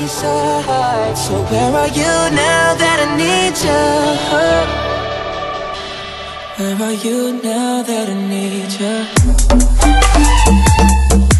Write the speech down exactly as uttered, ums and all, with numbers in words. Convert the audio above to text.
inside. So where are you now that I need you? Where are you now that I need you?